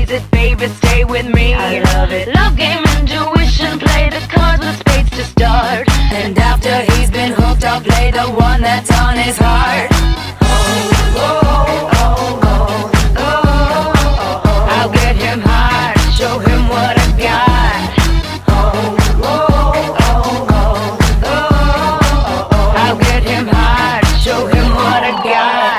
plays it, baby, stay with me. I love it. Love game, intuition, play the cards with spades to start. And after he's been hooked, I'll play the one that's on his heart. Oh, oh, oh, oh, oh, oh, oh, oh. I'll get him hard, show him what I got. Oh, oh, oh, oh, oh, oh, oh. I'll get him hard, show him what I got.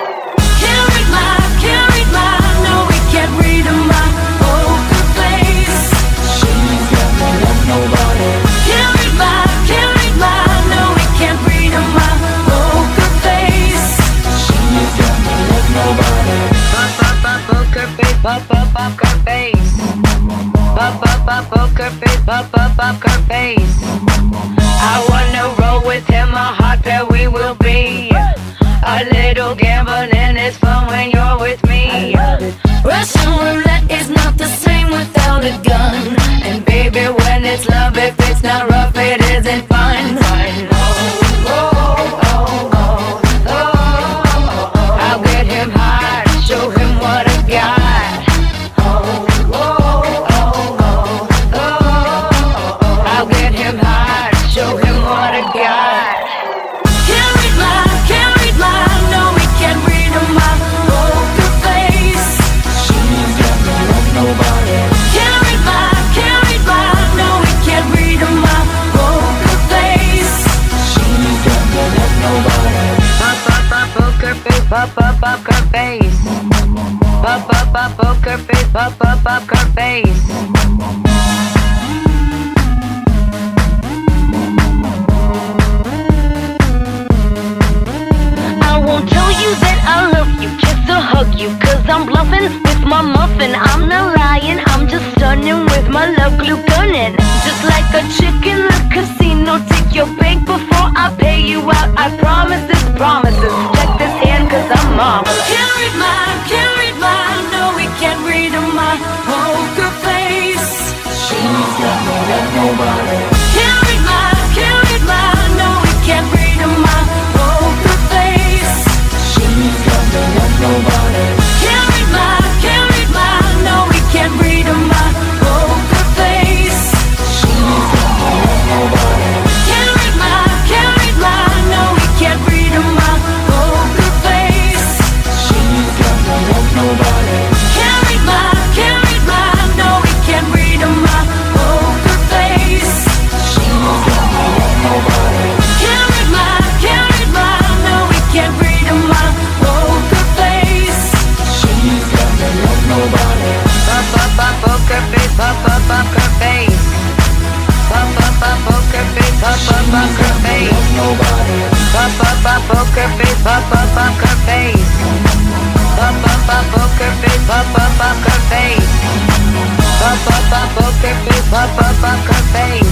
Poker face, poker face, poker face. I wanna roll with him, a hot pair we will be. A little gambling is fun when you're with me. Russian roulette is not the same without a gun. And baby, when it's love, if it's not rough, it isn't fun. Oh, oh, oh, oh, oh, oh, oh. I'll get him hard, show him what I got. Poker face, poker face, poker face. I won't tell you that I love you, kiss or hug you, 'cause I'm bluffing with my muffin. I'm not lying, I'm just stunning with my love glue gunning. Just like a chick in the casino, take your bank before I pay you out. I promise this promises. Check this hand, 'cause I'm mom. Can't read my, no, we can't read my poker face. She's got me like nobody. Can't read my, no, we can't read my poker face. She's got me like nobody. Can't read my, no, we can't read my poker face. She's got me like nobody. Can't read my, no, we can't read my poker face. She's got me like nobody. Can't read my, no, we can't read my poker face. She's got me like nobody. Can't read my, no, we can't read my poker face. She's got me like nobody. Poker face, poker face. Poker face, poker face. Nobody. Poker face, poker face. Poker face, poker face. Poker face, poker face.